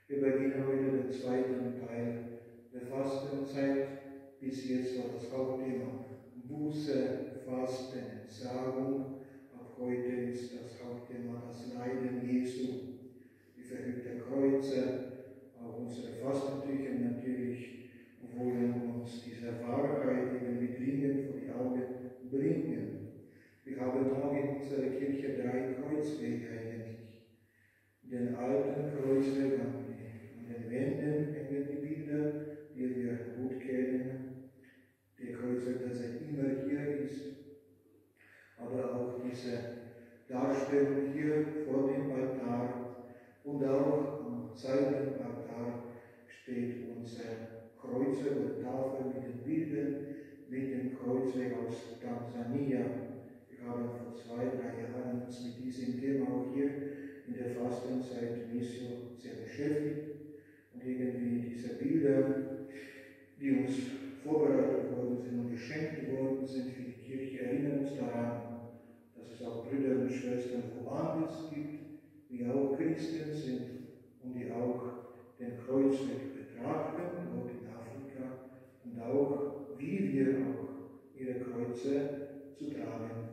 Wir beginnen heute den zweiten Teil der Fastenzeit. Bis jetzt war das Hauptthema Buße, Fasten, Entsagung. Ab heute ist das Hauptthema das Leiden Jesu, die verhüllte Kreuze. Auch unsere Fastentücher natürlich wollen uns diese Wahrheit irgendwie dringend vor die Augen bringen. Wir haben auch in unserer Kirche 3 Kreuzwege eigentlich. Den alten Kreuzweg an den Wänden hängen die Bilder, die wir gut kennen. Der Kreuzweg, dass er immer hier ist. Aber auch diese Darstellung hier vor dem Altar und auch am Seitenaltar steht unser Kreuzweg und Tafel mit den Bildern, mit dem Kreuzweg aus Tansania. Wir haben vor 2, 3 Jahren uns mit diesem Thema auch hier in der Fastenzeit Missio sehr beschäftigt. Und irgendwie diese Bilder, die uns vorbereitet worden sind und geschenkt worden sind für die Kirche, erinnern uns daran, dass es auch Brüder und Schwestern woanders gibt, die auch Christen sind und die auch den Kreuzweg betrachten, auch in Afrika, und auch, wie wir auch ihre Kreuze zu tragen